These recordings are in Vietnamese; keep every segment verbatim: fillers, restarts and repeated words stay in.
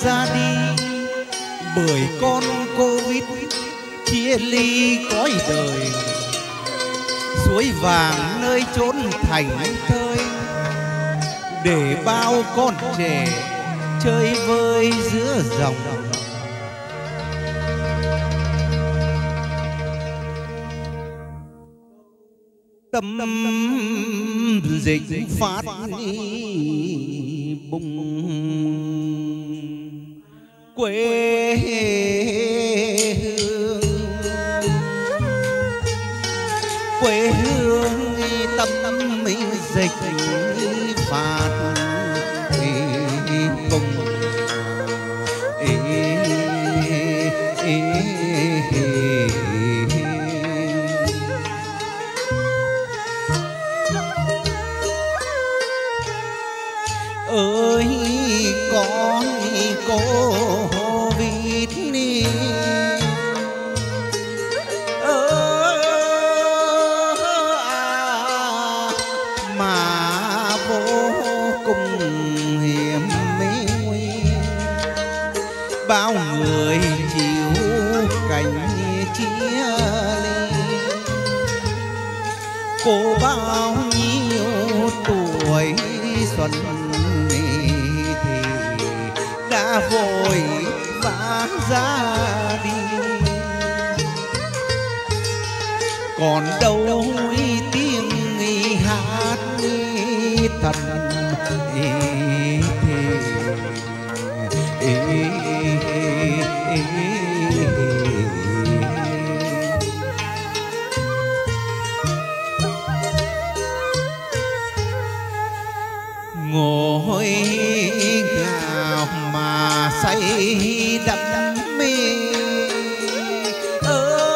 ra đi, bởi con Covid chia ly cõi đời. Suối vàng nơi chốn thành thơi, để bao con trẻ chơi vơi giữa dòng. Tâm dịch phát bùng quê hương, quê hương tâm mình dịch phát bùng. Ơi con Covid đi ơ à, mà vô cùng hiểm nguy, bao người chịu cảnh chia ly. Cô bao nhiêu tuổi xuân thì đã vội vã ra đi, còn đâu tiếng hát thật thì ngồi gạo mà say đắm mê. Ơ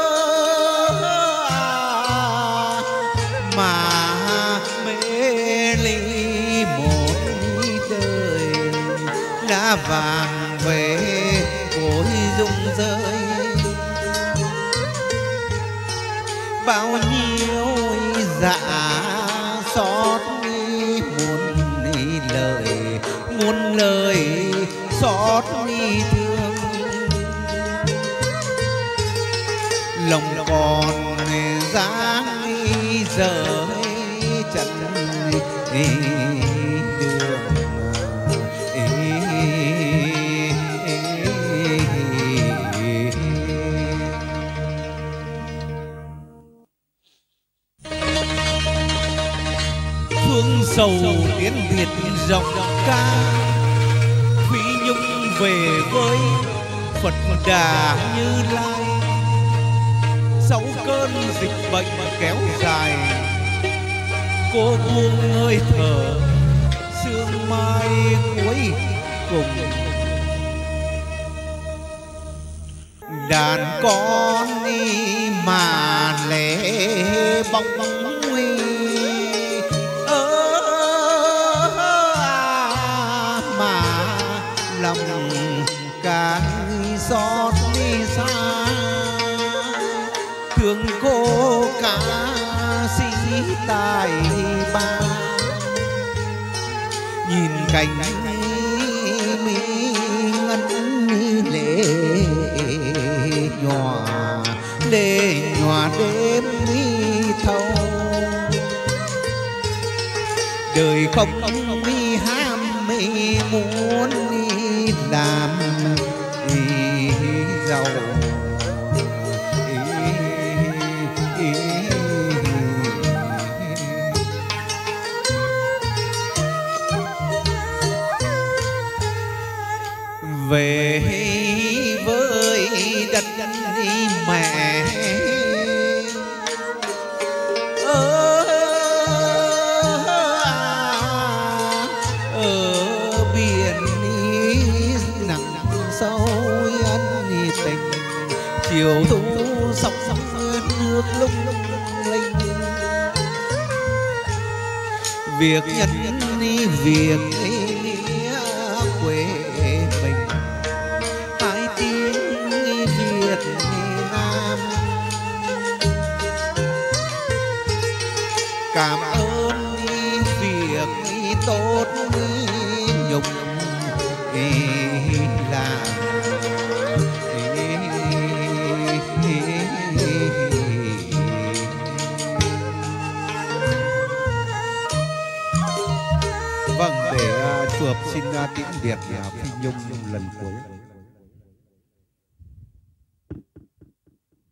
à, mà mê ly một đời đã vàng về cối rung rơi. Bao nhiêu dạ xót lời, muôn lời xót ni thương, lòng còn dáng giờ chân đường. Phương sầu tiếng Việt rộng ca, Phi Nhung về với Phật Đà Như Lai. Sau cơn dịch bệnh kéo dài, cô buông hơi thở sương mai cuối cùng. Đàn con đi mà lẻ bóng bóng nguy, lòng càng xót đi xa. Thương cô ca sĩ tài ba, nhìn cảnh mi ngân lệ nhòa để nhòa đêm mi thâu. Đời không mi ham mi muốn làm ý giàu. Ý, ý, về với đất mẹ ở, ở biển nặng sâu ân tình. Chiều thu sóng sóng nước lung linh, việc nhân việc nghĩa quê mình. Hai tiếng Việt Nam cảm ơn việc tốt nhục Phượt xin tiễn biệt Phi Nhung lần cuối.